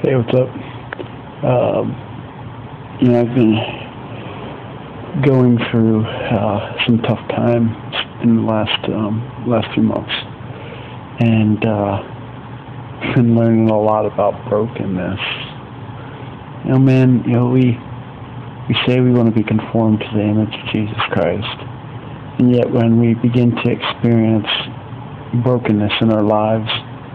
Hey, what's up? I've been going through some tough times in the last few months, and been learning a lot about brokenness. We say we want to be conformed to the image of Jesus Christ, and yet when we begin to experience brokenness in our lives,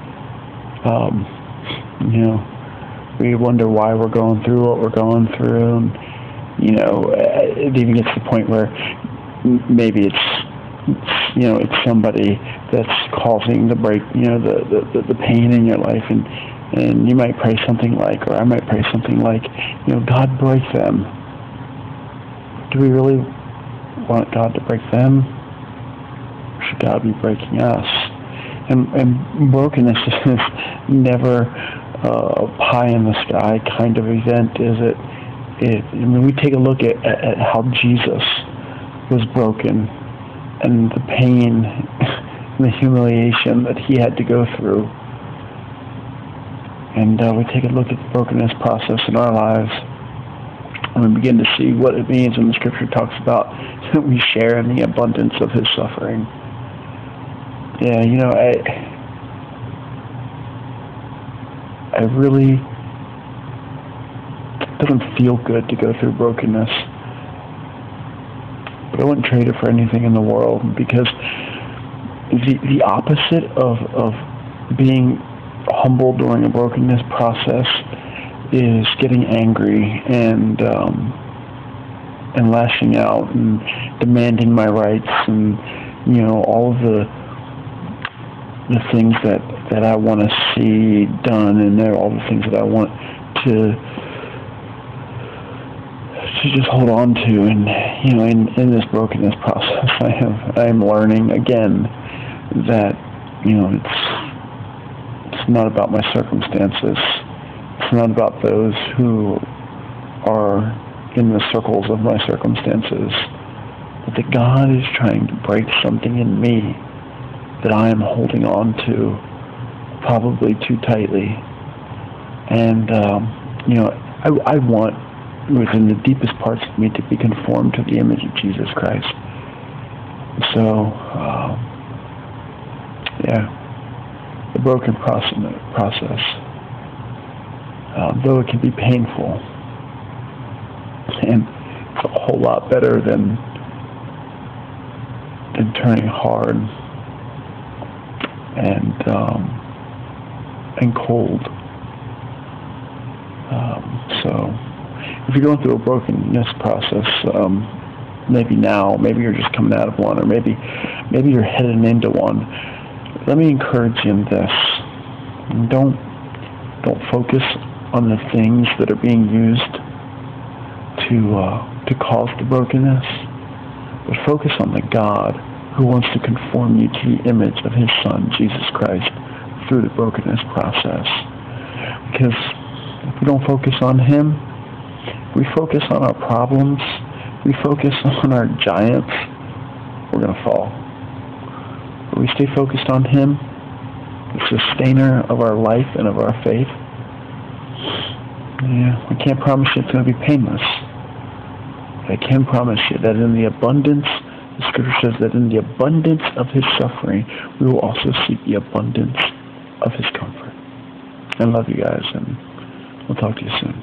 we wonder why we're going through what we're going through, and it even gets to the point where maybe it's somebody that's causing the break, the pain in your life, and you might pray something like, or I might pray something like, God break them. Do we really want God to break them? Or should God be breaking us? And brokenness is never pie in the sky kind of event, is it? We take a look at how Jesus was broken and the pain and the humiliation that he had to go through. And we take a look at the brokenness process in our lives, and we begin to see what it means when the scripture talks about that we share in the abundance of his suffering. Yeah, I really, it doesn't feel good to go through brokenness, but I wouldn't trade it for anything in the world, because the opposite of being humble during a brokenness process is getting angry and lashing out and demanding my rights, and all of the things that I want to see done, and they're all the things that I want to just hold on to. And in this brokenness process, I am learning again that it's not about my circumstances. It's not about those who are in the circles of my circumstances, but that God is trying to break something in me that I am holding on to probably too tightly. And I want, within the deepest parts of me, to be conformed to the image of Jesus Christ. So the broken process, though it can be painful, and it's a whole lot better than turning hard and cold. So if you're going through a brokenness process, maybe now, maybe you're just coming out of one, or maybe you're heading into one, let me encourage you in this. Don't focus on the things that are being used to cause the brokenness, but focus on the God who wants to conform you to the image of his Son, Jesus Christ, through the brokenness process. Because if we don't focus on him, we focus on our problems, we focus on our giants, we're going to fall. But we stay focused on him, the sustainer of our life and of our faith. We can't promise you it's going to be painless. But I can promise you that in the abundance, the scripture says that in the abundance of his suffering, we will also seek the abundance of his comfort. I love you guys, and we'll talk to you soon.